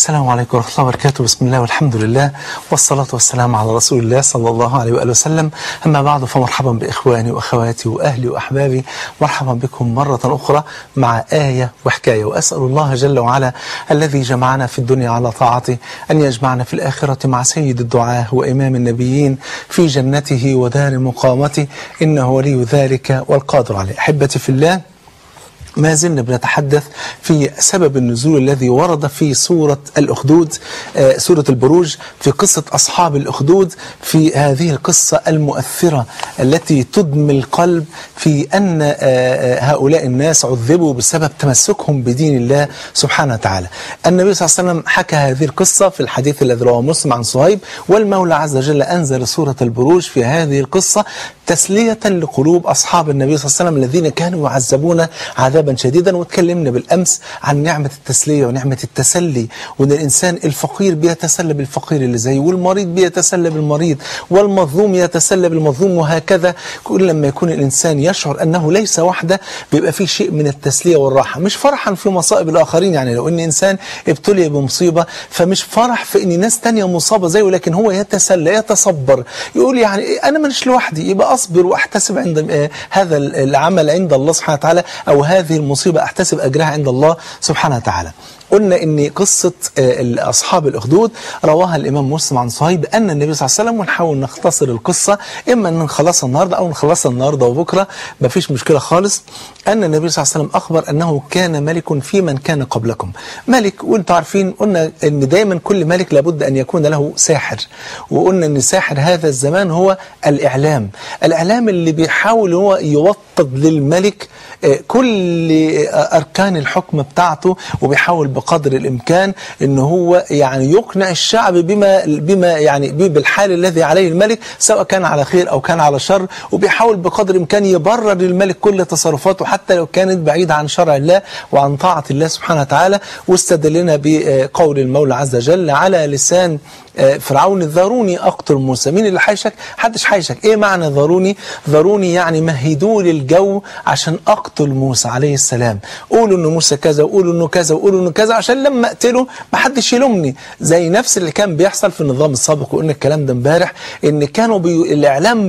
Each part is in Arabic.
السلام عليكم ورحمة الله وبركاته. بسم الله والحمد لله والصلاة والسلام على رسول الله صلى الله عليه وآله وسلم. أما بعد فمرحبا بإخواني وأخواتي وأهلي وأحبابي، مرحبا بكم مرة أخرى مع آية وحكاية، وأسأل الله جل وعلا الذي جمعنا في الدنيا على طاعته أن يجمعنا في الآخرة مع سيد الدعاة وإمام النبيين في جنته ودار مقامته، إنه ولي ذلك والقادر عليه. أحبتي في الله، ما زلنا بنتحدث في سبب النزول الذي ورد في سورة الأخدود، سورة البروج، في قصة أصحاب الأخدود، في هذه القصة المؤثرة التي تدمي القلب في أن هؤلاء الناس عذبوا بسبب تمسكهم بدين الله سبحانه وتعالى. النبي صلى الله عليه وسلم حكى هذه القصة في الحديث الذي رواه مسلم عن صهيب، والمولى عز وجل أنزل سورة البروج في هذه القصة تسلية لقلوب أصحاب النبي صلى الله عليه وسلم الذين كانوا يعذبون عذابا شديدا. وتكلمنا بالأمس عن نعمة التسلية ونعمة التسلي، وأن الإنسان الفقير بيتسلى بالفقير اللي زيه، والمريض بيتسلى بالمريض، والمظلوم يتسلى بالمظلوم، وهكذا. كل لما يكون الإنسان يشعر أنه ليس وحده بيبقى فيه شيء من التسلية والراحة، مش فرحا في مصائب الآخرين. يعني لو أن إنسان ابتلي بمصيبة فمش فرح في أن ناس تانية مصابة زيه، لكن هو يتسلى يتصبر، يقول يعني أنا مش لوحدي، يبقى أصبر وأحتسب عند هذا العمل عند الله سبحانه وتعالى، أو هذه المصيبة أحتسب أجرها عند الله سبحانه وتعالى. قلنا إن قصة أصحاب الأخدود رواها الإمام مسلم عن صهيب أن النبي صلى الله عليه وسلم، ونحاول نختصر القصة، إما أن نخلصها النهاردة أو نخلصها النهاردة وبكرة، ما فيش مشكلة خالص. أن النبي صلى الله عليه وسلم أخبر أنه كان ملك في من كان قبلكم. ملك، وانتم عارفين قلنا أن دايما كل ملك لابد أن يكون له ساحر، وقلنا أن ساحر هذا الزمان هو الإعلام اللي بيحاول هو يوطد للملك كل أركان الحكم بتاعته، وبيحاول بقدر الإمكان إن هو يعني يقنع الشعب بما يعني بالحال الذي عليه الملك، سواء كان على خير أو كان على شر، وبيحاول بقدر الإمكان يبرر للملك كل تصرفاته حتى لو كانت بعيدة عن شرع الله وعن طاعة الله سبحانه وتعالى. واستدلنا بقول المولى عز وجل على لسان فرعون: ذروني أقتل موسى. مين اللي حيشك؟ حدش حيشك. إيه معنى ذروني يعني مهدوا لي الجو عشان أقتل موسى عليه السلام. قولوا إنه موسى كذا، وقولوا إنه كذا، وقولوا إنه كذا، عشان لما أقتله ما حدش يلومني، زي نفس اللي كان بيحصل في النظام السابق. وقلنا الكلام ده امبارح، إن كانوا الإعلام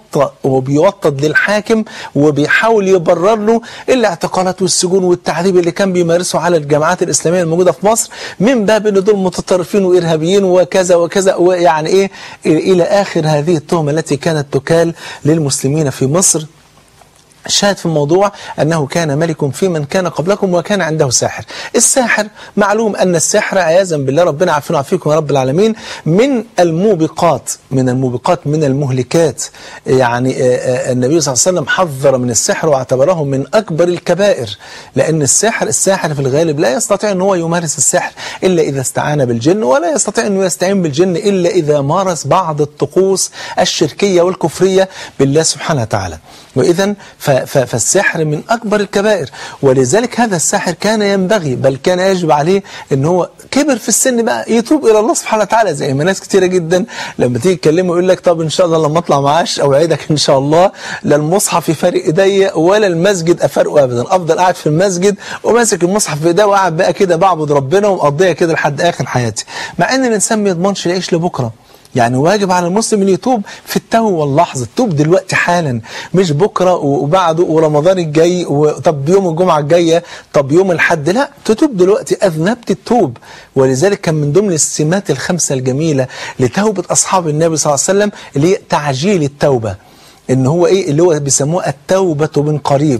بيوطد للحاكم وبيحاول يبرر له الاعتقالات والسجون والتعذيب اللي كان بيمارسه على الجامعات الإسلامية الموجودة في مصر، من باب إن دول متطرفين وإرهابيين وكذا وكذا، ويعني إيه إلى آخر هذه التهمة التي كانت تكال للمسلمين في مصر. الشاهد في الموضوع أنه كان ملك في من كان قبلكم وكان عنده ساحر. الساحر معلوم أن السحر عياذا بالله، ربنا عافينا وعافيكم يا رب العالمين، من الموبقات من المهلكات. يعني النبي صلى الله عليه وسلم حذر من السحر واعتبره من أكبر الكبائر، لأن الساحر في الغالب لا يستطيع أن هو يمارس السحر إلا إذا استعان بالجن، ولا يستطيع أن يستعين بالجن إلا إذا مارس بعض الطقوس الشركية والكفرية بالله سبحانه وتعالى. وإذا فالسحر من أكبر الكبائر، ولذلك هذا الساحر كان ينبغي، بل كان يجب عليه أن هو كبر في السن بقى يتوب إلى الله سبحانه وتعالى. زي ما ناس كتيرة جدا لما تيجي تكلمه يقول لك: طب إن شاء الله لما أطلع معاش أوعدك إن شاء الله لا المصحف في فرق إيديا ولا المسجد أفرقه أبدا، أفضل قاعد في المسجد وماسك المصحف في إيديا وقاعد بقى كده بعبد ربنا ومقضيها كده لحد آخر حياتي. مع إن الإنسان ما يضمنش يعيش لبكرة. يعني واجب على المسلم أن يتوب في التو واللحظة، توب دلوقتي حالا، مش بكرة وبعده ورمضان الجاي طب يوم الجمعة الجاية، طب يوم الحد، لا، تتوب دلوقتي، أذنبت التوب. ولذلك كان من ضمن السمات الخمسة الجميلة لتوبة أصحاب النبي صلى الله عليه وسلم اللي هي تعجيل التوبة. إن هو إيه اللي هو بيسموه التوبة من قريب.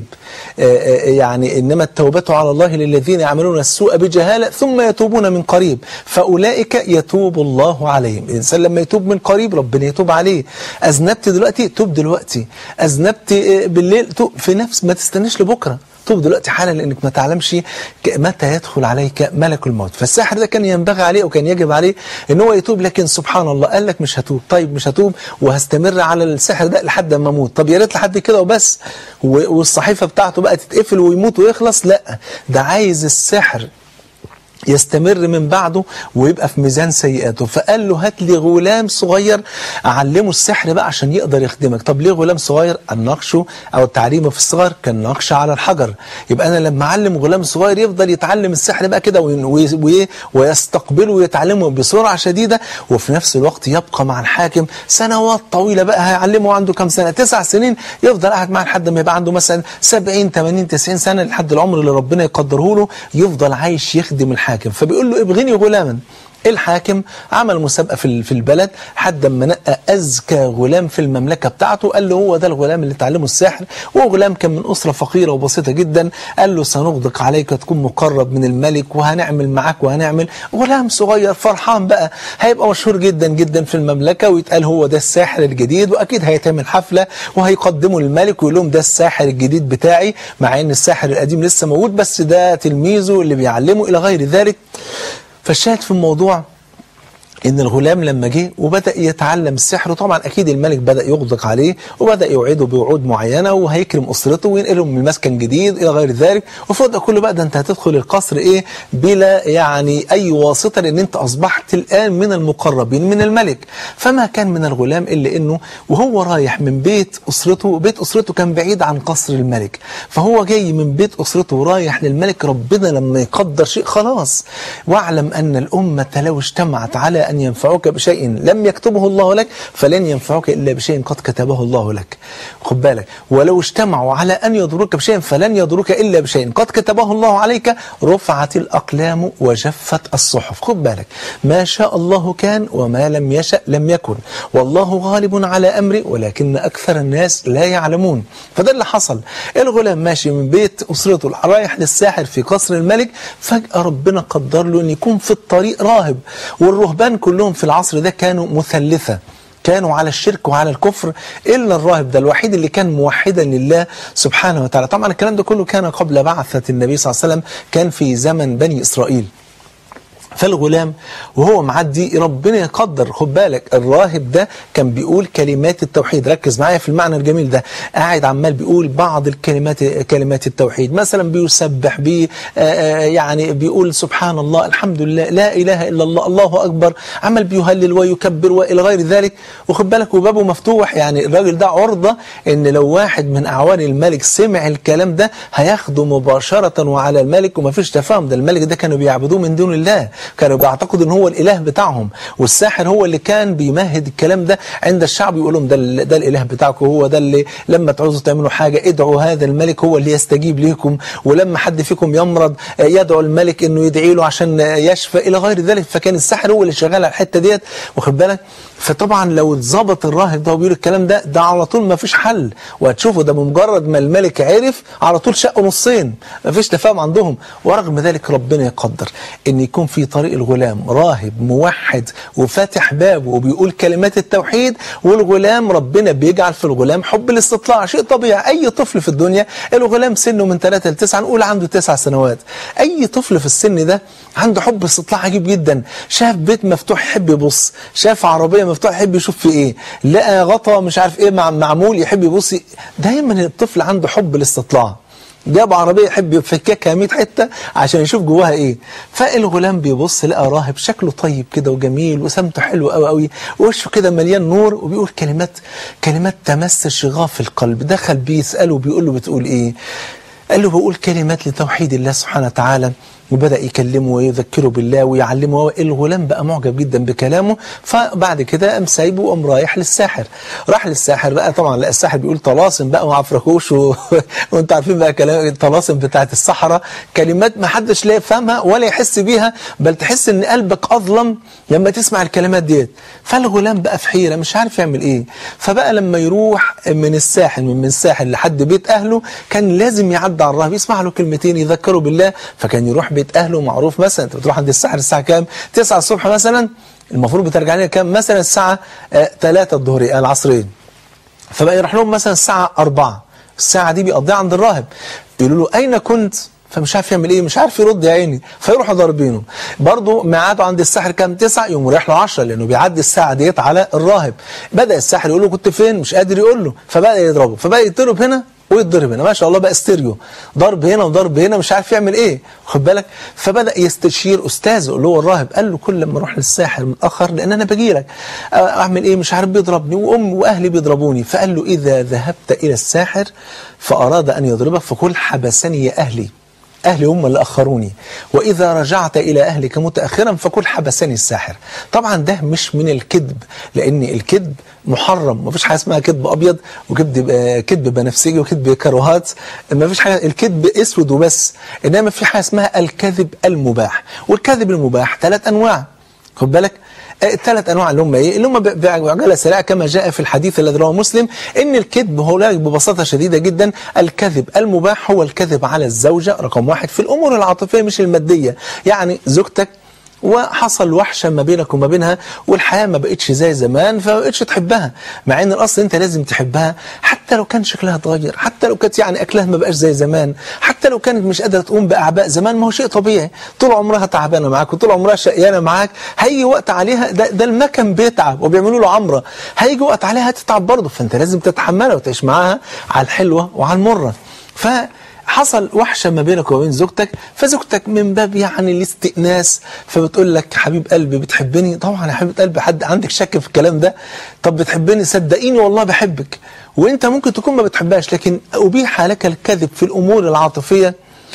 يعني إنما التوبة على الله للذين يعملون السوء بجهالة ثم يتوبون من قريب فأولئك يتوب الله عليهم. الإنسان لما يتوب من قريب ربنا يتوب عليه. أذنبت دلوقتي، توب دلوقتي. أذنبت بالليل، توب في نفس، ما تستناش لبكرة، توب دلوقتي حالا، لأنك ما تعلمش متى يدخل عليك ملك الموت. فالساحر ده كان ينبغي عليه وكان يجب عليه ان هو يتوب، لكن سبحان الله قال لك مش هتوب. طيب مش هتوب وهستمر على السحر ده لحد ما اموت. طب يا ريت لحد كده وبس والصحيفة بتاعته بقى تتقفل ويموت ويخلص. لا، ده عايز السحر يستمر من بعده ويبقى في ميزان سيئاته. فقال له هات لي غلام صغير أعلمه السحر بقى عشان يقدر يخدمك. طب ليه غلام صغير؟ النقش أو التعليم في الصغر كالنقش على الحجر. يبقى أنا لما أعلم غلام صغير يفضل يتعلم السحر بقى كده ويستقبله ويتعلمه بسرعة شديدة، وفي نفس الوقت يبقى مع الحاكم سنوات طويلة بقى. هيعلمه عنده كم سنة؟ 9 سنين، يفضل قاعد معاه لحد ما يبقى عنده مثلا 70 80 90 سنة، لحد العمر اللي ربنا يقدره له، يفضل عايش يخدم الحاكم. فبيقول له ابغني غلاما. الحاكم عمل مسابقة في البلد لحد ما نقى أزكى غلام في المملكة بتاعته، قال له هو ده الغلام اللي تعلمه السحر. وهو غلام كان من أسرة فقيرة وبسيطة جدا. قال له سنغدق عليك تكون مقرب من الملك وهنعمل معاك وهنعمل. غلام صغير فرحان بقى، هيبقى مشهور جدا جدا في المملكة، ويتقال هو ده الساحر الجديد، وأكيد هيتعمل حفلة وهيقدموا للملك ويقول لهم ده الساحر الجديد بتاعي، مع إن الساحر القديم لسه موجود بس ده تلميذه اللي بيعلمه إلى غير ذلك. فالشاهد في الموضوع إن الغلام لما جه وبدأ يتعلم السحر، طبعا أكيد الملك بدأ يغدق عليه وبدأ يوعده بوعود معينة وهيكرم أسرته وينقلهم من مسكن جديد إلى غير ذلك. وفوق ده كله بقى ده أنت هتدخل القصر إيه بلا يعني أي واسطة، لأن أنت أصبحت الآن من المقربين من الملك. فما كان من الغلام إلا إنه وهو رايح من بيت أسرته، بيت أسرته كان بعيد عن قصر الملك، فهو جاي من بيت أسرته ورايح للملك. ربنا لما يقدر شيء خلاص. واعلم أن الأمة لو اجتمعت على أن ينفعوك بشيء لم يكتبه الله لك فلن ينفعوك إلا بشيء قد كتبه الله لك. خد بالك، ولو اجتمعوا على أن يضروك بشيء فلن يضروك إلا بشيء قد كتبه الله عليك. رفعت الأقلام وجفت الصحف. خد بالك، ما شاء الله كان وما لم يشأ لم يكن، والله غالب على أمره ولكن أكثر الناس لا يعلمون. فده اللي حصل. الغلام ماشي من بيت أسرته رايح للساحر في قصر الملك، فجأة ربنا قدر له أن يكون في الطريق راهب. والرهبان كلهم في العصر ده كانوا مثلثة، كانوا على الشرك وعلى الكفر، إلا الراهب ده الوحيد اللي كان موحدا لله سبحانه وتعالى. طبعا الكلام ده كله كان قبل بعثة النبي صلى الله عليه وسلم، كان في زمن بني إسرائيل. فالغلام وهو معدي ربنا يقدر. خد بالك، الراهب ده كان بيقول كلمات التوحيد. ركز معايا في المعنى الجميل ده. قاعد عمال بيقول بعض كلمات التوحيد، مثلا بيسبح يعني بيقول سبحان الله، الحمد لله، لا إله إلا الله، الله أكبر، عمال بيهلل ويكبر وإلى غير ذلك. وخد بالك وبابه مفتوح، يعني الراجل ده عرضة إن لو واحد من أعوان الملك سمع الكلام ده هياخده مباشرة وعلى الملك، ومفيش تفاهم. ده الملك ده كانوا بيعبدوه من دون الله، كانوا بيعتقدوا ان هو الاله بتاعهم، والساحر هو اللي كان بيمهد الكلام ده عند الشعب، يقول لهم ده الاله بتاعكم، هو ده اللي لما تعوزوا تعملوا حاجه ادعوا هذا الملك هو اللي يستجيب ليكم، ولما حد فيكم يمرض يدعو الملك انه يدعي له عشان يشفى الى غير ذلك. فكان الساحر هو اللي شغال على الحته ديت، واخد بالك. فطبعا لو اتظبط الراهب ده وبيقول الكلام ده على طول ما فيش حل. وهتشوفوا ده بمجرد ما الملك عرف على طول شقوا نصين، ما فيش تفاهم عندهم. ورغم ذلك ربنا يقدر ان يكون في طريق الغلام راهب موحد وفاتح بابه وبيقول كلمات التوحيد. والغلام ربنا بيجعل في الغلام حب الاستطلاع، شيء طبيعي. اي طفل في الدنيا الغلام سنه من 3 ل 9، نقول عنده 9 سنوات، اي طفل في السن ده عنده حب استطلاع عجيب جدا. شاف بيت مفتوح يحب يبص، شاف عربيه مفتوح يحب يشوف في ايه، لقى غطا مش عارف ايه معمول يحب يبص. دايما الطفل عنده حب الاستطلاع. جاب عربيه يحب يفككها 100 حته عشان يشوف جواها ايه. فالغلام بيبص لقى راهب شكله طيب كده وجميل وسمته حلو قوي قوي، ووشه كده مليان نور، وبيقول كلمات تمس شغاف القلب. دخل بيساله بيقول له بتقول ايه؟ قال له بقول كلمات لتوحيد الله سبحانه وتعالى. وبدأ يكلمه ويذكره بالله ويعلمه. الغلام بقى معجب جدا بكلامه. فبعد كده قام سايبه وقام رايح للساحر. راح للساحر بقى، طبعا لقى الساحر بيقول طلاسم بقى وعفركوش وانتوا عارفين بقى كلام الطلاسم بتاعت الصحراء، كلمات ما حدش لا يفهمها ولا يحس بيها، بل تحس ان قلبك اظلم لما تسمع الكلمات ديت. فالغلام بقى في حيرة مش عارف يعمل ايه. فبقى لما يروح من الساحل لحد بيت اهله كان لازم يعدي على الراهب يسمع له كلمتين يذكره بالله. فكان يروح بيت اهله، معروف مثلا انت بتروح عند الساحر الساعه كام؟ 9 الصبح مثلا، المفروض بترجع لنا كام؟ مثلا الساعه 3 الظهر العصرين. فبقى يروح لهم مثلا الساعه 4، الساعه دي بيقضيها عند الراهب. يقولوا له اين كنت؟ فمش عارف يعمل ايه، مش عارف يرد يا عيني. فيروحوا ضاربينه. برضه ميعاده عند الساحر كام؟ 9، يقوم رايح له 10 لانه بيعدي الساعه ديت على الراهب. بدا الساحر يقول له كنت فين؟ مش قادر يقول له، فبدا يضربه، فبدا يضرب هنا ويتضرب هنا، ما شاء الله بقى استيريو، ضرب هنا وضرب هنا، مش عارف يعمل ايه، خد بالك. فبدأ يستشير أستاذه اللي هو الراهب، قال له كل لما اروح للساحر متأخر لأن أنا باجي لك أعمل إيه، مش عارف بيضربني وأمي وأهلي بيضربوني. فقال له إذا ذهبت إلى الساحر فأراد أن يضربك فقل حبسني يا أهلي، أهلي هم اللي أخروني، وإذا رجعت إلى أهلك متأخرا فقل حبسني الساحر. طبعا ده مش من الكذب، لأن الكذب محرم، ما فيش حاجة اسمها كذب أبيض وكذب بنفسجي وكذب كروهات، ما فيش حاجة، الكذب أسود وبس، إنما في حاجة اسمها الكذب المباح. والكذب المباح 3 أنواع، خد بالك. ال3 أنواع اللي هم إيه؟ اللي هم بعجالة سريعة كما جاء في الحديث الذي رواه مسلم، إن الكذب هو ببساطة شديدة جدا الكذب المباح هو الكذب على الزوجة رقم 1 في الأمور العاطفية مش المادية. يعني زوجتك وحصل وحشة ما بينك وما بينها والحياة ما بقتش زي زمان فما بقتش تحبها، مع ان الاصل انت لازم تحبها حتى لو كان شكلها اتغير، حتى لو كانت يعني اكلها ما بقاش زي زمان، حتى لو كانت مش قادرة تقوم باعباء زمان، ما هو شيء طبيعي، طول عمرها تعبانة معاك وطول عمرها شقيانة معاك، هيجي وقت عليها ده المكن بيتعب وبيعملوا له عمرة، هيجي وقت عليها هتتعب برضه، فانت لازم تتحملها وتعيش معاها على الحلوة وعلى المرة. حصل وحشة ما بينك وبين زوجتك، فزوجتك من باب يعني الاستئناس فبتقول لك حبيب قلبي بتحبني؟ طبعا يا حبيب قلبي، حد عندك شك في الكلام ده؟ طب بتحبني؟ صدقيني والله بحبك. وانت ممكن تكون ما بتحبهاش، لكن أبيح لك الكذب في الأمور العاطفية،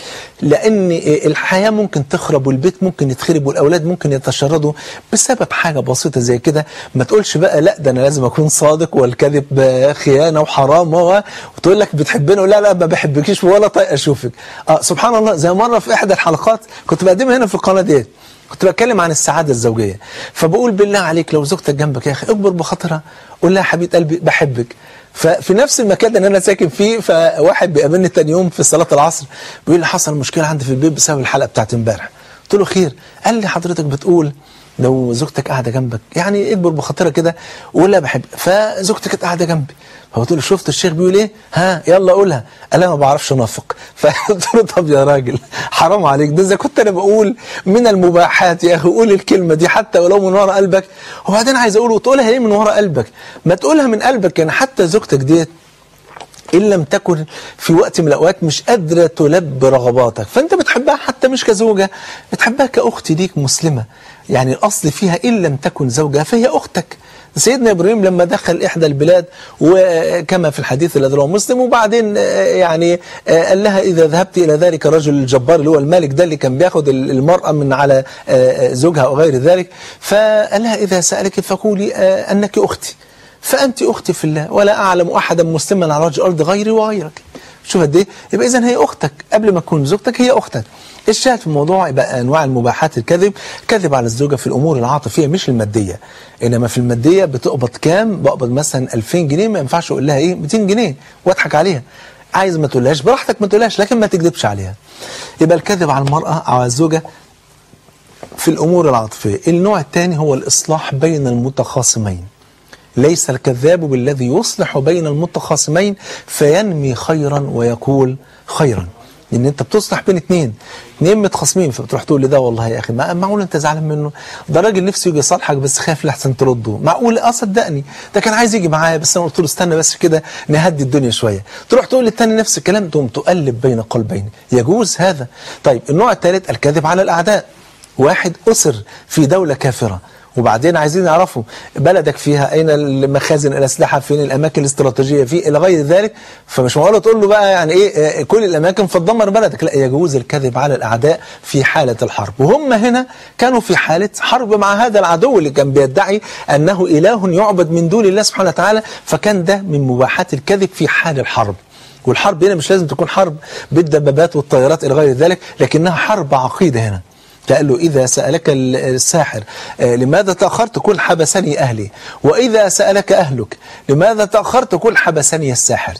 لأن الحياة ممكن تخرب والبيت ممكن يتخرب والأولاد ممكن يتشردوا بسبب حاجة بسيطة زي كده. ما تقولش بقى لا ده أنا لازم أكون صادق والكذب خيانة وحرام وتقول لك بتحبني ولا لا ما بحبكيش ولا طايق أشوفك. سبحان الله، زي مرة في إحدى الحلقات كنت بقدمها هنا في القناة ديت، كنت بتكلم عن السعادة الزوجية، فبقول بالله عليك لو زوجتك جنبك يا أخي اكبر بخاطرها، قول لها حبيب قلبي بحبك. ففي نفس المكان اللي انا ساكن فيه، فواحد بيقابلني تاني يوم في صلاه العصر بيقول لي حصل مشكله عندي في البيت بسبب الحلقه بتاعت امبارح. قلت له خير؟ قال لي حضرتك بتقول لو زوجتك قاعده جنبك يعني اكبر بخاطرها كده ولا بحب، فزوجتك كانت قاعده جنبي، فقلت له شفت الشيخ بيقول ايه؟ ها يلا قولها. قال انا ما بعرفش انافق. فقلت له طب يا راجل حرام عليك، ده اذا كنت انا بقول من المباحات يا اخي قول الكلمه دي حتى ولو من وراء قلبك. وبعدين عايز اقول وتقولها ليه من وراء قلبك؟ ما تقولها من قلبك. يعني حتى زوجتك ديت إن لم تكن في وقت من الأوقات مش قادرة تلبي رغباتك، فأنت بتحبها حتى مش كزوجة، بتحبها كأخت ليك مسلمة. يعني الأصل فيها إن لم تكن زوجة فهي أختك. سيدنا إبراهيم لما دخل إحدى البلاد وكما في الحديث الذي رواه مسلم، وبعدين يعني قال لها إذا ذهبت إلى ذلك الرجل الجبار اللي هو الملك ده اللي كان بياخد المرأة من على زوجها أو غير ذلك، فقال لها إذا سألك فقولي أنك أختي، فأنت أختي في الله ولا أعلم أحدا مسلما على وجه الأرض غيري وغيرك. شوف قد إيه؟ يبقى إذن هي أختك قبل ما تكون زوجتك، هي أختك. الشاهد في الموضوع يبقى أنواع المباحات الكذب، كذب على الزوجة في الأمور العاطفية مش المادية. إنما في المادية بتقبض كام؟ بقبض مثلا 2000 جنيه، ما ينفعش أقول لها إيه 200 جنيه وأضحك عليها. عايز ما تقولهاش براحتك، ما تقولهاش لكن ما تكذبش عليها. يبقى الكذب على المرأة أو على الزوجة في الأمور العاطفية. النوع الثاني هو الإصلاح بين المتخاصمين. ليس الكذاب بالذي يصلح بين المتخاصمين فينمي خيرا ويقول خيرا. لأن أنت بتصلح بين اتنين متخاصمين، فبتروح تقول لده والله يا أخي معقول أنت زعلان منه؟ ده راجل نفسه يجي يصالحك بس خايف لحسن ترده. معقول؟ صدقني ده كان عايز يجي معايا بس أنا قلت له استنى بس كده نهدي الدنيا شوية. تروح تقول للتاني نفس الكلام، تقوم تقلب بين قلبين. يجوز هذا. طيب النوع الثالث الكذب على الأعداء. واحد أسر في دولة كافرة، وبعدين عايزين يعرفوا بلدك فيها أين المخازن الأسلحة، فين الأماكن الاستراتيجية فيه إلى غير ذلك، فمش معقولة تقول له بقى يعني إيه كل الأماكن فتدمر بلدك. لا، يجوز الكذب على الأعداء في حالة الحرب. وهم هنا كانوا في حالة حرب مع هذا العدو اللي كان بيدعي أنه إله يعبد من دون الله سبحانه وتعالى، فكان ده من مباحات الكذب في حال الحرب. والحرب هنا مش لازم تكون حرب بالدبابات والطيارات إلى غير ذلك، لكنها حرب عقيدة هنا. قال له إذا سألك الساحر لماذا تأخرت قل حبسني أهلي، وإذا سألك أهلك لماذا تأخرت قل حبسني الساحر.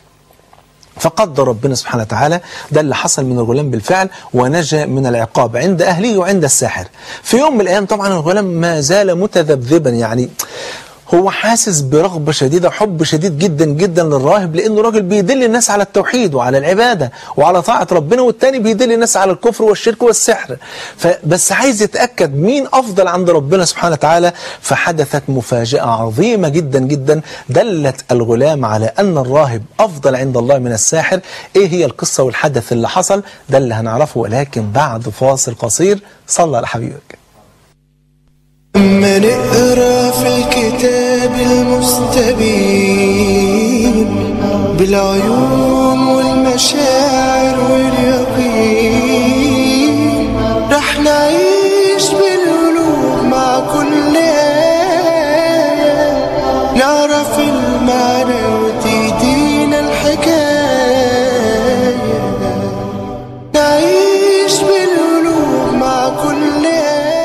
فقدر ربنا سبحانه وتعالى ده اللي حصل من الغلام بالفعل، ونجا من العقاب عند أهله وعند الساحر. في يوم من الأيام طبعا الغلام ما زال متذبذبا، يعني هو حاسس برغبة شديدة وحب شديد جدا جدا للراهب، لأنه راجل بيدل الناس على التوحيد وعلى العبادة وعلى طاعة ربنا، والتاني بيدل الناس على الكفر والشرك والسحر. فبس عايز يتأكد مين أفضل عند ربنا سبحانه وتعالى. فحدثت مفاجأة عظيمة جدا جدا دلت الغلام على أن الراهب أفضل عند الله من الساحر. إيه هي القصة والحدث اللي حصل؟ ده اللي هنعرفه، ولكن بعد فاصل قصير. صلى على حبيبك. أما نقرأ في الكتاب المستبين بالعيون والمشاعر واليقين، رح نعيش بالقلوب مع كل آية، نعرف المعنى وتهدينا الحكاية، نعيش بالقلوب مع كل آية.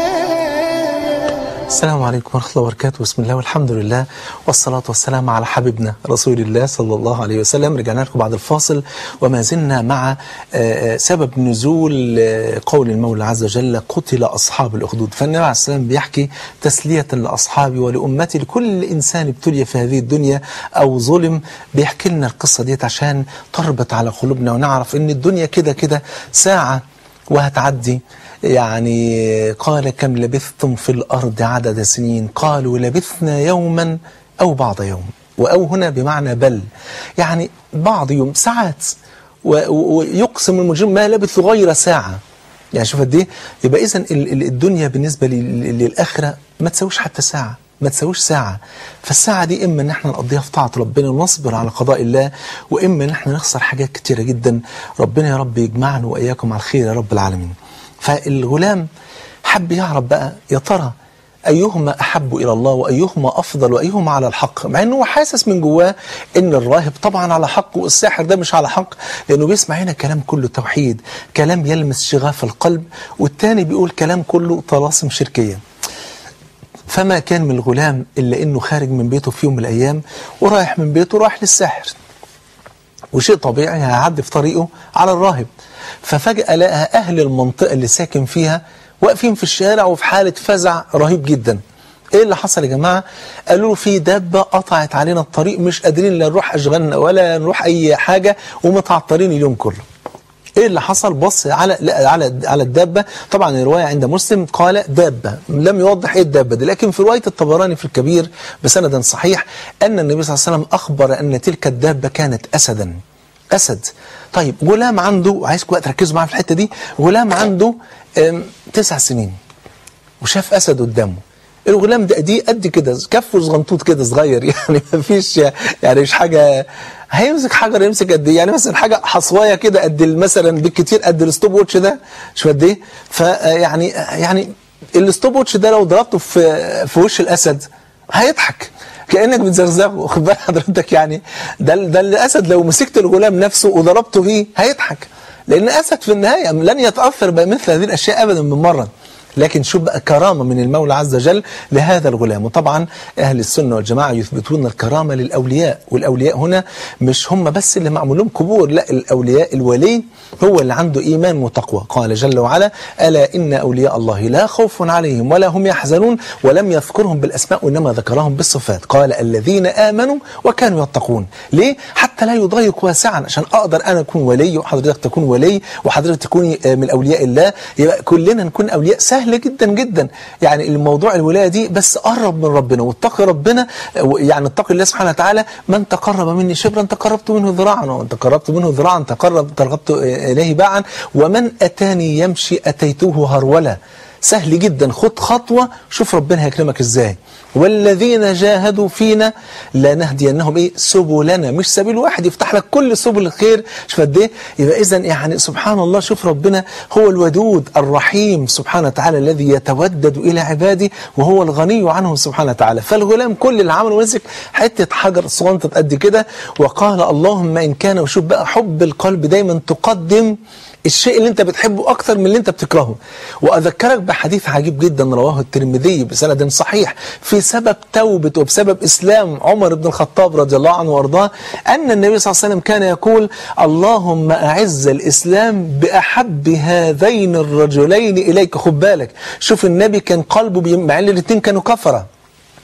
السلام عليكم ورحمة الله وبركاته. بسم الله والحمد لله والصلاة والسلام على حبيبنا رسول الله صلى الله عليه وسلم. رجعنا لكم بعد الفاصل وما زلنا مع سبب نزول قول المولى عز وجل قتل أصحاب الأخدود. فالنبي عليه السلام بيحكي تسلية لأصحابي ولأمتي، لكل إنسان ابتلي في هذه الدنيا أو ظلم، بيحكي لنا القصة ديت عشان تربط على قلوبنا ونعرف إن الدنيا كده كده ساعة وهتعدي. يعني قال كم لبثتم في الأرض عدد سنين؟ قالوا لبثنا يوما أو بعض يوم. وأو هنا بمعنى بل، يعني بعض يوم، ساعات. ويقسم المجرم ما لبث غير ساعة. يعني شوف قد ايه. يبقى إذن الدنيا بالنسبة للآخرة ما تسويش حتى ساعة، ما تسويش ساعة. فالساعة دي إما إن احنا نقضيها في طاعة ربنا ونصبر على قضاء الله، وإما إن احنا نخسر حاجات كتيرة جدا. ربنا يا رب يجمعنا وإياكم على الخير يا رب العالمين. فالغلام حب يعرف بقى يا ترى أيهما أحب إلى الله وأيهما أفضل وأيهما على الحق، مع أنه حاسس من جواه أن الراهب طبعا على حق والساحر ده مش على حق، لأنه بيسمع هنا كلام كله توحيد، كلام يلمس شغاف القلب، والتاني بيقول كلام كله طلاسم شركية. فما كان من الغلام إلا أنه خارج من بيته في يوم من الأيام ورايح من بيته رايح للساحر، وشيء طبيعي هيعدي في طريقه على الراهب. ففجأة لقى أهل المنطقة اللي ساكن فيها واقفين في الشارع وفي حالة فزع رهيب جدا. ايه اللي حصل يا جماعة؟ قالوا له في دابة قطعت علينا الطريق، مش قادرين لا نروح أشغالنا ولا نروح أي حاجة ومتعطلين اليوم كله. ايه اللي حصل؟ بص على الدابة. طبعا الرواية عند مسلم قال دابة، لم يوضح ايه الدابة دي، لكن في رواية الطبراني في الكبير بسند صحيح أن النبي صلى الله عليه وسلم أخبر أن تلك الدابة كانت أسدا. أسد. طيب غلام عنده، عايزكم بقى تركزوا معايا في الحتة دي، غلام عنده 9 سنين وشاف أسد قدامه. الغلام ده دي قد كده، كفه صغنطوط كده صغير، يعني ما فيش، يعني مش حاجة. هيمسك حجر يمسك قد ايه؟ يعني مثلا حاجة حصواية كده قد مثلا بالكتير قد الستوب ووتش ده، شو قد ايه؟ يعني الستوب ووتش ده لو ضربته في وش الأسد هيضحك كأنك بتزغزغه، واخد بال حضرتك؟ يعني ده الأسد لو مسكت الغلام نفسه وضربته بيه هيضحك، لأن أسد في النهاية لن يتأثر بمثل هذه الأشياء أبدا من مرة. لكن شوف بقى كرامة من المولى عز وجل لهذا الغلام. وطبعا أهل السنة والجماعة يثبتون الكرامة للأولياء، والأولياء هنا مش هم بس اللي معمول لهم قبور، لا، الأولياء الولي هو اللي عنده إيمان وتقوى. قال جل وعلا ألا إن أولياء الله لا خوف عليهم ولا هم يحزنون، ولم يذكرهم بالأسماء وإنما ذكرهم بالصفات. قال الذين آمنوا وكانوا يتقون. ليه؟ حتى لا يضيق واسعا، عشان أقدر أنا أكون ولي وحضرتك تكون ولي وحضرتك تكوني من أولياء الله، يبقى كلنا نكون أولياء. سهل جدا جدا. يعني الموضوع الولاية دي بس قرب من ربنا واتقي ربنا، يعني اتقي الله سبحانه وتعالى. من تقرب مني شبرا تقربت منه ذراعا، ومن تقربت منه ذراعا تقربت إليه باعا، ومن أتاني يمشي أتيته هرولا. سهل جدا، خد خطوة شوف ربنا هيكرمك ازاي. والذين جاهدوا فينا لنهدينهم سبلنا، مش سبيل واحد يفتح لك كل سبل الخير. شوف قد ايه. يبقى اذا يعني سبحان الله، شوف ربنا هو الودود الرحيم سبحانه وتعالى الذي يتودد الى عباده وهو الغني عنهم سبحانه وتعالى. فالغلام كل اللي عمله مسك حته حجر صغنطه قد كده وقال اللهم ان كان، وشوف بقى حب القلب دايما تقدم الشيء اللي انت بتحبه اكثر من اللي انت بتكرهه. واذكرك بحديث عجيب جدا رواه الترمذي بسند صحيح في سبب توبة وبسبب اسلام عمر بن الخطاب رضي الله عنه وارضاه، ان النبي صلى الله عليه وسلم كان يقول اللهم اعز الاسلام باحب هذين الرجلين اليك. خد بالك، شوف النبي كان قلبه مع ان الاثنين كانوا كفره،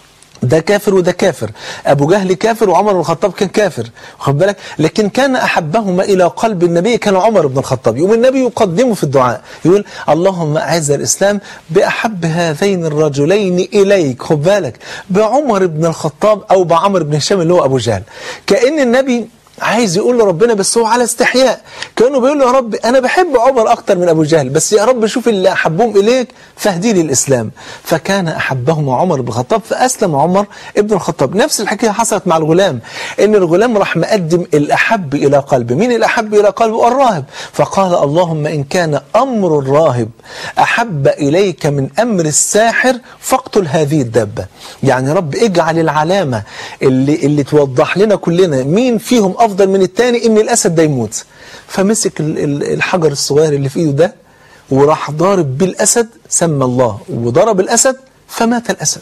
ده كافر وده كافر، أبو جهل كافر وعمر بن الخطاب كان كافر، واخد بالك؟ لكن كان أحبهما إلى قلب النبي كان عمر بن الخطاب. يوم النبي يقدمه في الدعاء يقول اللهم أعز الإسلام بأحب هذين الرجلين إليك، خد بالك، بعمر بن الخطاب أو بعمر بن هشام اللي هو أبو جهل. كأن النبي عايز يقول لربنا بس هو على استحياء، كأنه بيقول له يا رب أنا بحب عمر أكتر من أبو جهل، بس يا رب شوف اللي أحبهم إليك فاهدي لي الإسلام. فكان أحبهما عمر بن الخطاب فأسلم عمر بن الخطاب. نفس الحكاية حصلت مع الغلام، إن الغلام راح مقدم الأحب إلى قلبه. مين الأحب إلى قلبه؟ الراهب. فقال اللهم إن كان أمر الراهب أحب إليك من أمر الساحر فاقتل هذه الدابة. يعني رب اجعل العلامة اللي توضح لنا كلنا مين فيهم أفضل من التاني إن الأسد ده يموت. فمسك الحجر الصغير اللي في إيده ده وراح ضارب بالأسد، سمى الله وضرب الأسد فمات الأسد.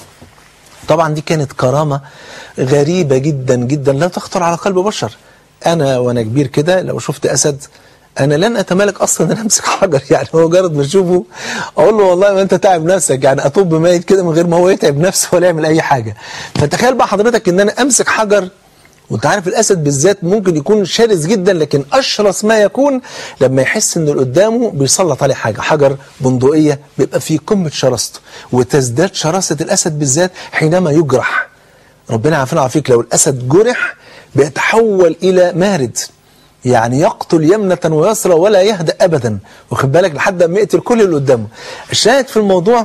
طبعا دي كانت كرامة غريبة جدا جدا لا تخطر على قلب بشر. أنا وأنا كبير كده لو شفت أسد أنا لن أتمالك أصلا أن أمسك حجر، يعني مجرد ما أشوفه أقول له والله ما أنت تعب نفسك، يعني أطب ميت كده من غير ما هو يتعب نفسه ولا يعمل أي حاجة. فتخيل بقى حضرتك إن أنا أمسك حجر، وانت عارف الأسد بالذات ممكن يكون شرس جدا، لكن أشرس ما يكون لما يحس إن اللي قدامه بيسلط عليه حاجة، حجر بندقية بيبقى فيه قمة شراسته، وتزداد شراسة الأسد بالذات حينما يجرح. ربنا عافينا وعافيك، لو الأسد جرح بيتحول إلى مارد، يعني يقتل يمنة ويسرى ولا يهدأ أبدا، واخد بالك، لحد ما يقتل كل اللي قدامه. الشاهد في الموضوع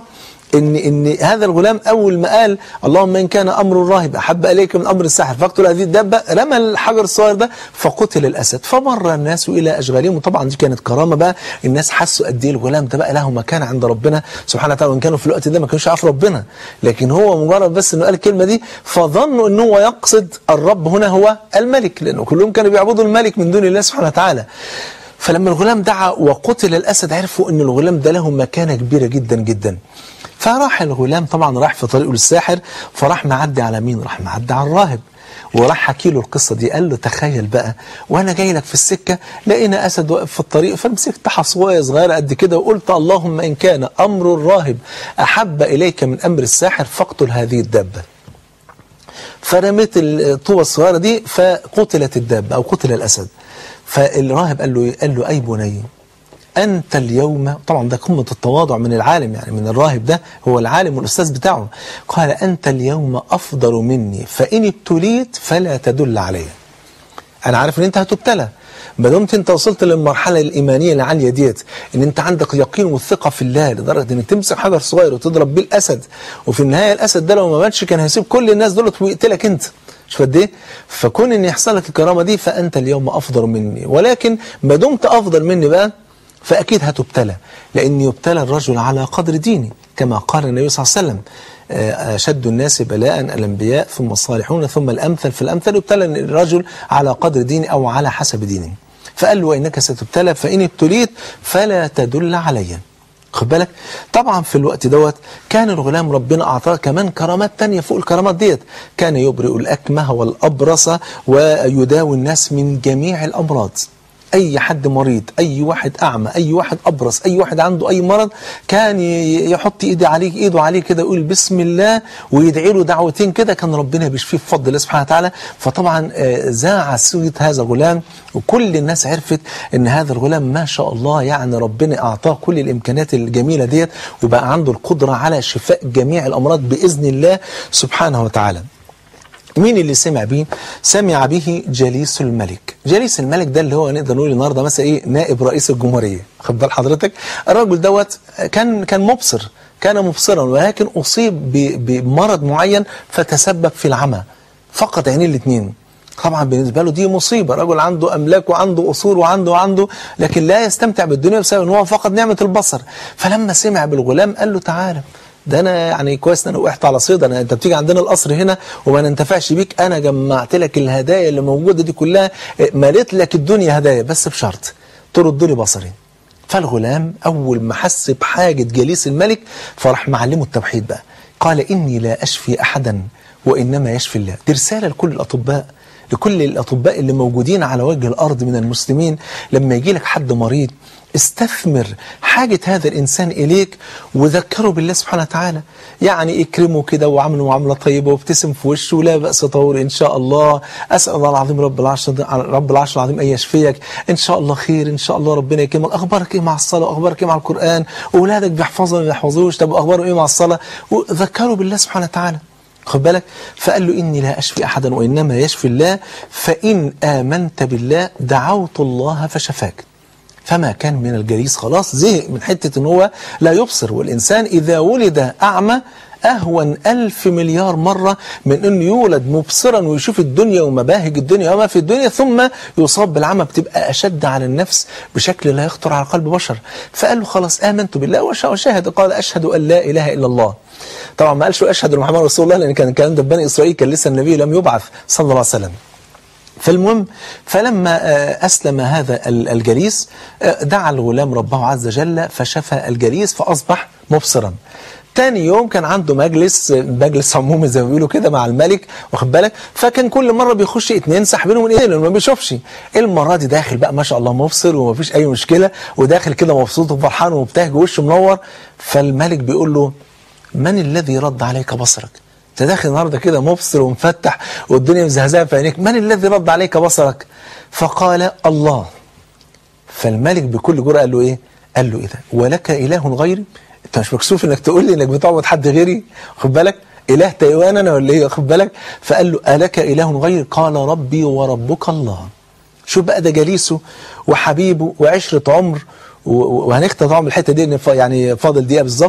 إن هذا الغلام أول ما قال اللهم إن كان أمر الراهب أحب إليك من أمر الساحر فاقتل هذه الدابة، رمى الحجر الصغير ده فقتل الأسد. فمر الناس إلى أشغالهم، وطبعا دي كانت كرامة بقى، الناس حسوا قد إيه الغلام ده بقى له مكان عند ربنا سبحانه وتعالى، وإن كانوا في الوقت ده ما كانوش يعرفوا ربنا، لكن هو مجرد بس إنه قال الكلمة دي فظنوا إن هو يقصد الرب هنا هو الملك، لأنه كلهم كانوا بيعبدوا الملك من دون الله سبحانه وتعالى. فلما الغلام دعا وقتل الأسد عرفوا إن الغلام ده له مكانة كبيرة جدا جدا. فراح الغلام طبعا راح في طريقه للساحر، فراح معدي على مين؟ راح معدي على الراهب، وراح حكي له القصة دي. قال له تخيل بقى وانا جاي لك في السكة لقينا أسد واقف في الطريق، فمسكت حصواية صغيرة قد كده وقلت اللهم إن كان أمر الراهب أحب إليك من أمر الساحر فاقتل هذه الدابة. فرميت الطوبة الصغيرة دي فقتلت الدابة أو قتل الأسد. فالراهب قال له أي بني أنت اليوم، طبعا ده قمة التواضع من العالم، يعني من الراهب ده هو العالم والأستاذ بتاعه، قال أنت اليوم أفضل مني فإن ابتليت فلا تدل علي. أنا عارف أن أنت هتبتلى، ما دمت أنت وصلت للمرحلة الإيمانية العالية ديت، أن أنت عندك يقين والثقة في الله لدرجة أنك تمسك حجر صغير وتضرب بيه الأسد، وفي النهاية الأسد ده لو ما ماتش كان هيسيب كل الناس دولت ويقتلك أنت. شوف قد ايه؟ فكون أن يحصل لك الكرامة دي فأنت اليوم أفضل مني، ولكن ما دمت أفضل مني بقى فأكيد هتبتلى، لأن يبتلى الرجل على قدر دينه كما قال النبي صلى الله عليه وسلم أشد الناس بلاء الأنبياء ثم الصالحون ثم الأمثل فالأمثل. يبتلى الرجل على قدر دينه أو على حسب دينه. فقال له وإنك ستبتلى فإن ابتليت فلا تدل علي. خد بالك طبعا في الوقت دوت كان الغلام ربنا أعطاه كمان كرامات تانية فوق الكرامات ديت، كان يبرئ الأكمه والأبرص ويداوي الناس من جميع الأمراض. أي حد مريض، أي واحد أعمى، أي واحد أبرص، أي واحد عنده أي مرض كان يحط إيده عليه كده يقول بسم الله ويدعي له دعوتين كده، كان ربنا بيشفيه بفضل الله سبحانه وتعالى. فطبعا زاع سوية هذا الغلام، وكل الناس عرفت إن هذا الغلام ما شاء الله يعني ربنا أعطاه كل الإمكانيات الجميلة ديت، وبقى عنده القدرة على شفاء جميع الأمراض بإذن الله سبحانه وتعالى. مين اللي سمع به؟ سمع به جليس الملك. جليس الملك ده اللي هو نقدر نقول النهارده مثلا ايه، نائب رئيس الجمهوريه. خد بال حضرتك، الراجل دوت كان مبصر، كان مبصرا، ولكن اصيب بمرض معين فتسبب في العمى، فقد عينيه الاثنين. طبعا بالنسبه له دي مصيبه، رجل عنده املاك وعنده اصول وعنده لكن لا يستمتع بالدنيا بسبب ان هو فقد نعمه البصر. فلما سمع بالغلام قال له تعالى، ده انا يعني كويس ان انا وقعت على صيد، انت بتيجي عندنا القصر هنا وما ننتفعش بيك، انا جمعت لك الهدايا اللي موجوده دي كلها، مليت لك الدنيا هدايا بس بشرط ترد لي بصري. فالغلام اول ما حس بحاجه جليس الملك فراح معلمه التوحيد بقى، قال اني لا اشفي احدا وانما يشفي الله. دي رساله لكل الاطباء لكل الأطباء اللي موجودين على وجه الأرض من المسلمين، لما يجي لك حد مريض استثمر حاجة هذا الإنسان إليك وذكره بالله سبحانه وتعالى، يعني اكرمه كده وعامله معاملة طيبة وابتسم في وشه ولا بأس طور إن شاء الله، أسأل الله العظيم رب العرش العظيم أن يشفيك، إن شاء الله خير، إن شاء الله ربنا يكرمك، أخبارك إيه مع الصلاة، أخبارك إيه مع القرآن، أولادك بيحفظوا ما بيحفظوش، طب أخبارهم إيه مع الصلاة، وذكره بالله سبحانه وتعالى. خد بالك، فقال له إني لا أشفي أحدا وإنما يشفي الله، فإن آمنت بالله دعوت الله فشفاك. فما كان من الجليس، خلاص زهق من حتة إن هو لا يبصر، والإنسان إذا ولد أعمى أهون 1000 مليار مرة من أنه يولد مبصرا ويشوف الدنيا ومباهج الدنيا وما في الدنيا ثم يصاب بالعمى، بتبقى أشد على النفس بشكل لا يخطر على قلب بشر. فقال له خلاص آمنت بالله وشاهد، قال أشهد أن لا إله إلا الله. طبعا ما قالش أشهد أن محمد رسول الله، لأن كان الكلام ده بني إسرائيل، كان لسه النبي لم يبعث صلى الله عليه وسلم. فالمهم، فلما أسلم هذا الجليس دعا الغلام ربه عز وجل فشفى الجليس فأصبح مبصرا. تاني يوم كان عنده مجلس عمومي زي ما بيقولوا كده مع الملك، واخد بالك، فكان كل مرة بيخش 2 ساحبينه من ايديه لانه ما بيشوفش. المرة دي داخل بقى ما شاء الله مبصر ومفيش أي مشكلة، وداخل كده مبسوط وفرحان ومبتهج ووشه منور. فالملك بيقول له من الذي رد عليك بصرك؟ انت داخل النهارده كده مبصر ومفتح والدنيا مزهزاه في عينيك، من الذي رد عليك بصرك؟ فقال الله. فالملك بكل جرأة قال له ايه؟ قال له ايه ده؟ ولك إله غيري؟ انت مش مكسوف انك تقول لي انك بتعبد حد غيري؟ خد بالك، إله تايوان انا ولا ايه؟ خد بالك. فقال له ألك إله غيري؟ قال ربي وربك الله. شوف بقى، ده جليسه وحبيبه وعشرة عمر، وهنختم طبعا بالحته دي يعني فاضل دقيقه بالظبط،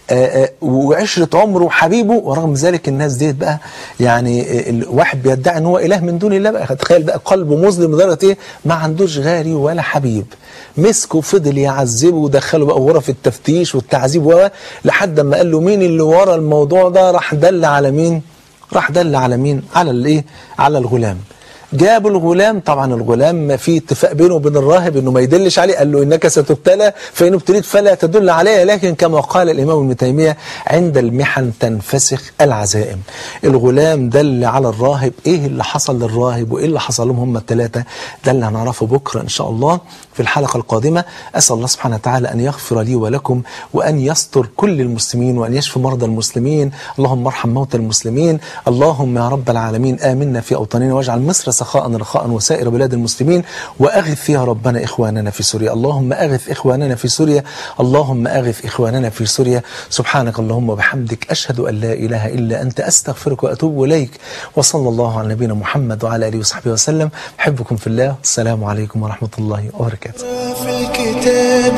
وعشره عمره وحبيبه، ورغم ذلك الناس ديت بقى يعني الواحد بيدعي ان هو اله من دون الله بقى. تخيل بقى قلبه مظلم لدرجه ايه؟ ما عندوش غالي ولا حبيب، مسكه فضل يعذبه ودخله بقى غرف التفتيش والتعذيب لحد ما قال له مين اللي ورا الموضوع ده، راح دل على مين؟ راح دل على مين؟ على الايه؟ على الغلام. جابوا الغلام، طبعا الغلام في اتفاق بينه وبين الراهب انه ما يدلش عليه، قال له انك ستبتلى فان ابتليت فلا تدل عليه، لكن كما قال الامام ابن تيميه عند المحن تنفسخ العزائم. الغلام دل على الراهب. ايه اللي حصل للراهب وايه اللي حصل لهم هم الثلاثه؟ ده اللي هنعرفه بكره ان شاء الله في الحلقه القادمه. اسال الله سبحانه وتعالى ان يغفر لي ولكم وان يستر كل المسلمين وان يشفي مرضى المسلمين، اللهم ارحم موتى المسلمين، اللهم يا رب العالمين آمنا في اوطاننا واجعل مصر سخاء رخاء وسائر بلاد المسلمين، وأغث يا ربنا إخواننا في سوريا، اللهم أغث إخواننا في سوريا، اللهم أغث إخواننا في سوريا. سبحانك اللهم وبحمدك، أشهد أن لا إله إلا أنت، أستغفرك وأتوب إليك، وصلى الله على نبينا محمد وعلى آله وصحبه وسلم. أحبكم في الله، السلام عليكم ورحمة الله وبركاته. في الكتاب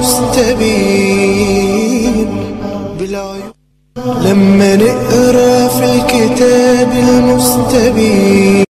المستبين بالعيون، لما نقرأ في الكتاب المستبين